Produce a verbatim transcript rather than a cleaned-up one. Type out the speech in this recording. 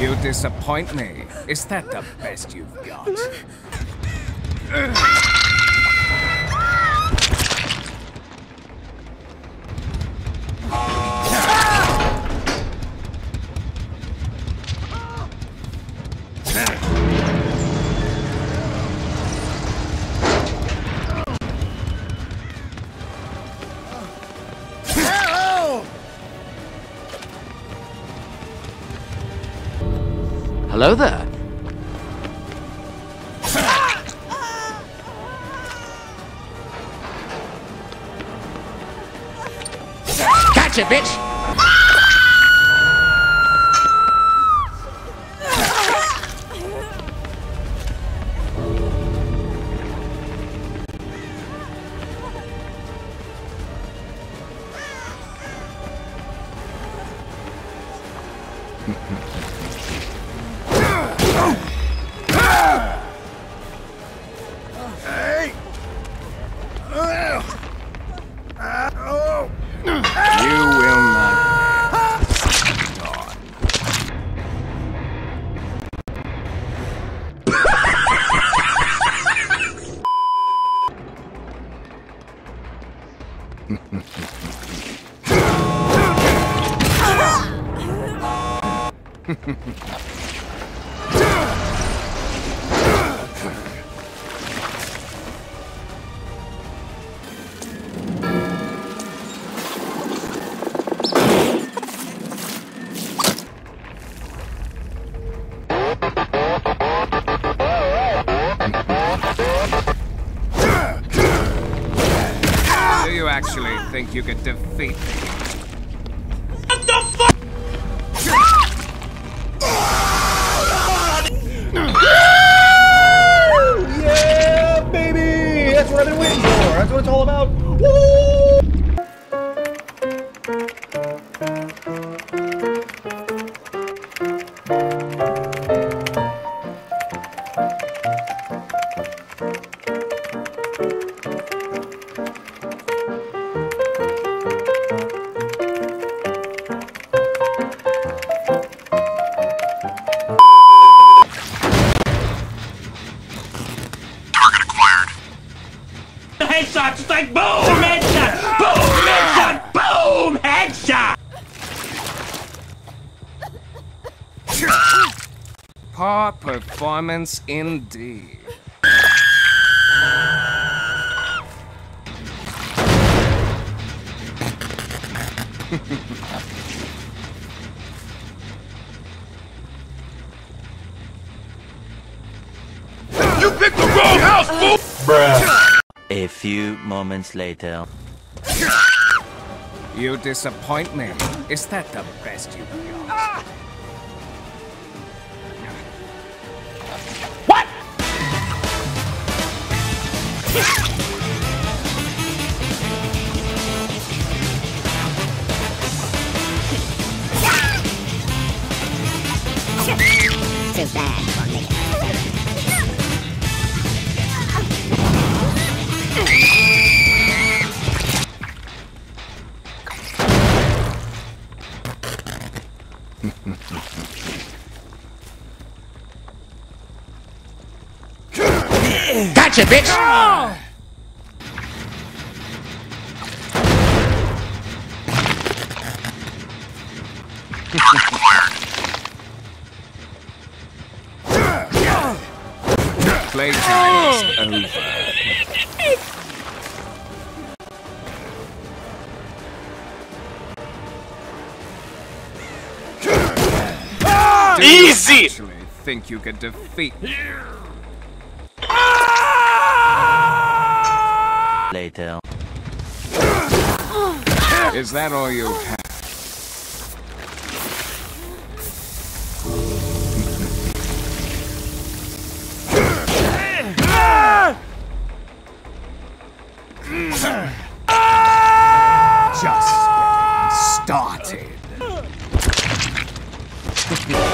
You disappoint me. Is that the best you've got? Hello there. Gotcha, bitch! Do you actually think you could defeat me? What the fuck? Yeah, baby! That's what I've been waiting for. That's what it's all about. Woo! Headshots, it's like boom, headshot, boom, headshot, boom, headshot. Poor performance indeed. You picked the wrong house, fool! Bruh. A few moments later. You disappoint me. Is that the best you've got? What? Too bad for me. Gotcha, bitch! Playtime is over. Easy! Do you actually think you could defeat me? Later. Is that all you have? Just getting started.